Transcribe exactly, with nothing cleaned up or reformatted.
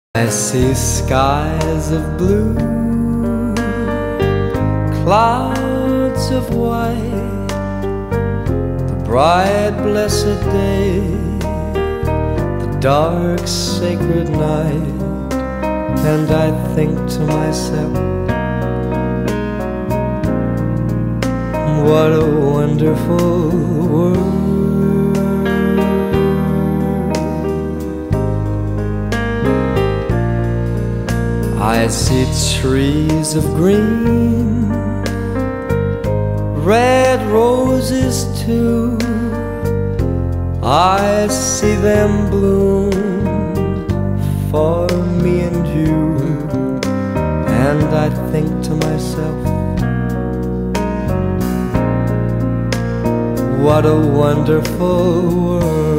I see skies of blue, clouds of white, the bright blessed day, the dark sacred night, and I think to myself, what a wonderful world. I see trees of green, red roses too. I see them bloom for me and you, and I think to myself, what a wonderful world.